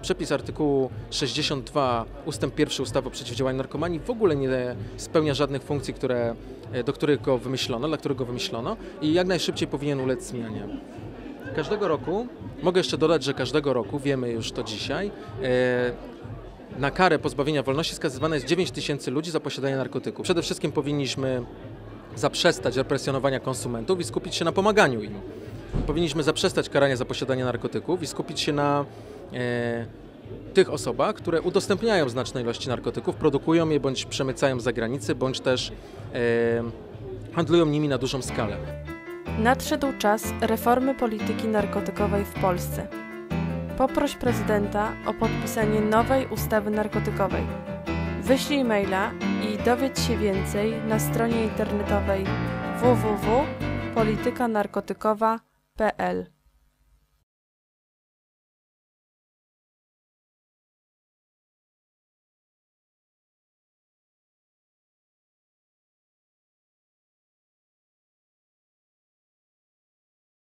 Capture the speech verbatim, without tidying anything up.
przepis artykułu sześćdziesiąt dwa ustęp pierwszy ustawy o przeciwdziałaniu narkomanii w ogóle nie spełnia żadnych funkcji, które, do których go wymyślono, dla których go wymyślono i jak najszybciej powinien ulec zmianie. Każdego roku, mogę jeszcze dodać, że każdego roku, wiemy już to dzisiaj, na karę pozbawienia wolności skazywane jest dziewięć tysięcy ludzi za posiadanie narkotyków. Przede wszystkim powinniśmy zaprzestać represjonowania konsumentów i skupić się na pomaganiu im. Powinniśmy zaprzestać karania za posiadanie narkotyków i skupić się na e, tych osobach, które udostępniają znaczne ilości narkotyków, produkują je bądź przemycają za granicę, bądź też e, handlują nimi na dużą skalę. Nadszedł czas reformy polityki narkotykowej w Polsce. Poproś prezydenta o podpisanie nowej ustawy narkotykowej. Wyślij maila i dowiedz się więcej na stronie internetowej w w w kropka polityka narkotykowa kropka p l.